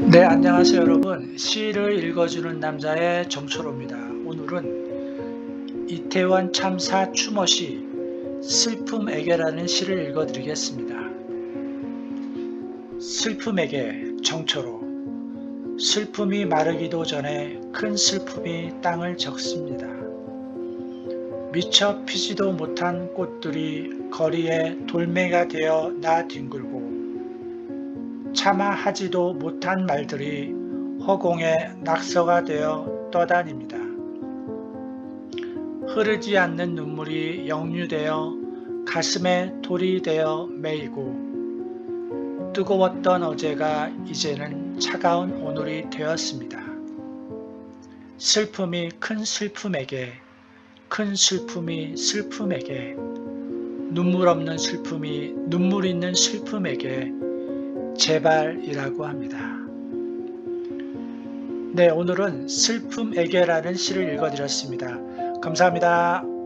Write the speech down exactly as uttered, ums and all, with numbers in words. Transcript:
네, 안녕하세요 여러분. 시를 읽어주는 남자의 정초로입니다. 오늘은 이태원 참사 추모시 슬픔에게라는 시를 읽어드리겠습니다. 슬픔에게 정초로. 슬픔이 마르기도 전에 큰 슬픔이 땅을 적습니다. 미처 피지도 못한 꽃들이 거리에 돌멩이가 되어 나뒹굴고 차마 하지도 못한 말들이 허공에 낙서가 되어 떠다닙니다. 흐르지 않는 눈물이 역류되어 가슴에 돌이 되어 메이고 뜨거웠던 어제가 이제는 차가운 오늘이 되었습니다. 슬픔이 큰 슬픔에게, 큰 슬픔이 슬픔에게, 눈물 없는 슬픔이 눈물 있는 슬픔에게 제발이라고 합니다. 네, 오늘은 슬픔에게라는 시를 읽어드렸습니다. 감사합니다.